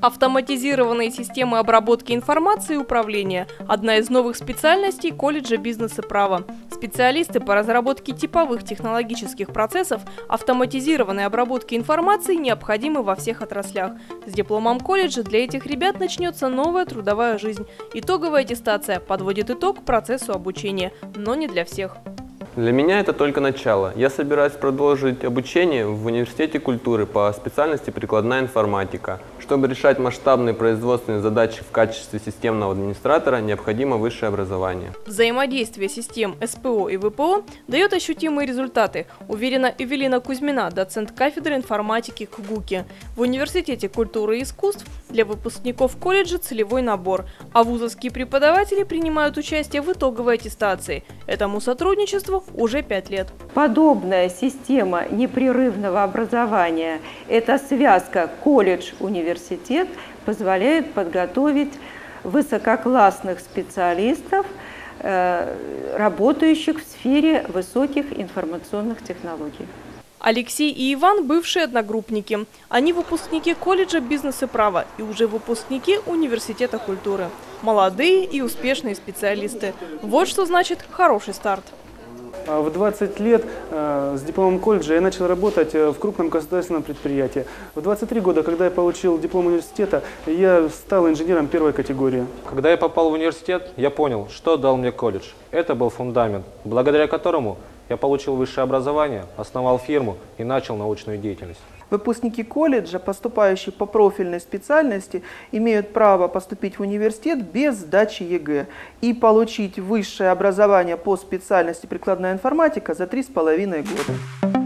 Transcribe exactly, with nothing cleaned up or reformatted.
Автоматизированные системы обработки информации и управления – одна из новых специальностей колледжа бизнеса права. Специалисты по разработке типовых технологических процессов автоматизированной обработки информации необходимы во всех отраслях. С дипломом колледжа для этих ребят начнется новая трудовая жизнь. Итоговая аттестация подводит итог процессу обучения, но не для всех. Для меня это только начало. Я собираюсь продолжить обучение в Университете культуры по специальности прикладная информатика. Чтобы решать масштабные производственные задачи в качестве системного администратора, необходимо высшее образование. Взаимодействие систем эс пэ о и вэ пэ о дает ощутимые результаты, уверена Эвелина Кузьмина, доцент кафедры информатики КГУКе. В Университете культуры и искусств для выпускников колледжа целевой набор, а вузовские преподаватели принимают участие в итоговой аттестации. Этому сотрудничеству уже пять лет. Подобная система непрерывного образования, это связка колледж-университет, позволяет подготовить высококлассных специалистов, работающих в сфере высоких информационных технологий. Алексей и Иван – бывшие одногруппники. Они выпускники колледжа бизнеса права и уже выпускники Университета культуры. Молодые и успешные специалисты. Вот что значит хороший старт. В двадцать лет э, с дипломом колледжа я начал работать в крупном государственном предприятии. В двадцать три года, когда я получил диплом университета, я стал инженером первой категории. Когда я попал в университет, я понял, что дал мне колледж. Это был фундамент, благодаря которому я получил высшее образование, основал фирму и начал научную деятельность. Выпускники колледжа, поступающие по профильной специальности, имеют право поступить в университет без сдачи е гэ и получить высшее образование по специальности прикладная информатика за три с половиной года.